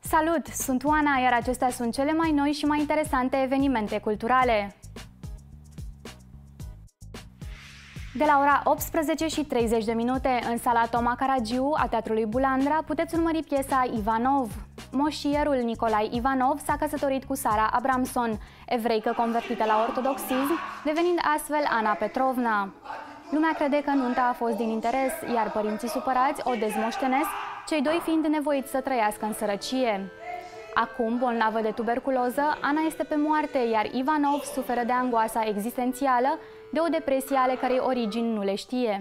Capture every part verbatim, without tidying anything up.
Salut! Sunt Oana, iar acestea sunt cele mai noi și mai interesante evenimente culturale. De la ora optsprezece și treizeci de minute, în sala Toma Caragiu a Teatrului Bulandra, puteți urmări piesa Ivanov. Moșierul Nicolae Ivanov s-a căsătorit cu Sara Abramson, evreică convertită la ortodoxism, devenind astfel Ana Petrovna. Lumea crede că nunta a fost din interes, iar părinții supărați o dezmoștenesc, cei doi fiind nevoiți să trăiască în sărăcie. Acum, bolnavă de tuberculoză, Ana este pe moarte, iar Ivanov suferă de angoasa existențială, de o depresie ale cărei origini nu le știe.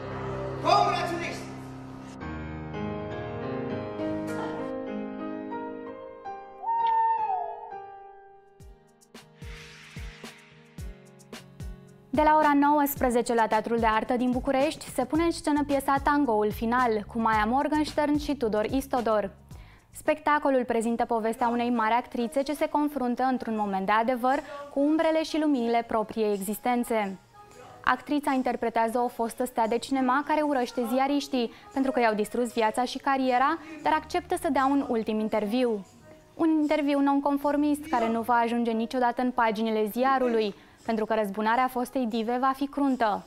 De la ora nouăsprezece la Teatrul de Artă din București se pune în scenă piesa Tangoul Final, cu Maia Morgenstern și Tudor Istodor. Spectacolul prezintă povestea unei mari actrițe ce se confruntă într-un moment de adevăr cu umbrele și luminile propriei existențe. Actrița interpretează o fostă stea de cinema care urăște ziariștii pentru că i-au distrus viața și cariera, dar acceptă să dea un ultim interviu. Un interviu nonconformist care nu va ajunge niciodată în paginile ziarului, pentru că răzbunarea fostei dive va fi cruntă.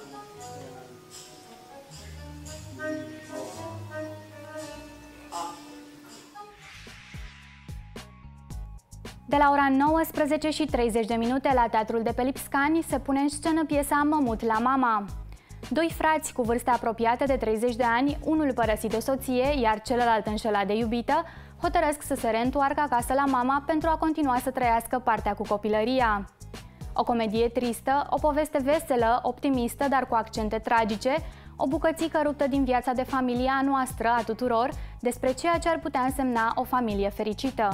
De la ora nouăsprezece și treizeci de minute la Teatrul de pe Lipscani se pune în scenă piesa Mămut la mama. Doi frați cu vârste apropiate de treizeci de ani, unul părăsit de soție, iar celălalt înșelat de iubită, hotărăsc să se reîntoarcă acasă la mama pentru a continua să trăiască partea cu copilăria. O comedie tristă, o poveste veselă, optimistă, dar cu accente tragice, o bucățică ruptă din viața de familie a noastră, a tuturor, despre ceea ce ar putea însemna o familie fericită.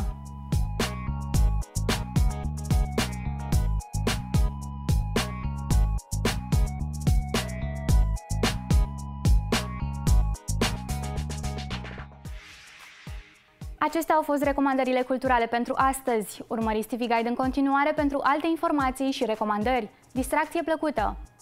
Acestea au fost recomandările culturale pentru astăzi. Urmăriți T V Guide în continuare pentru alte informații și recomandări. Distracție plăcută!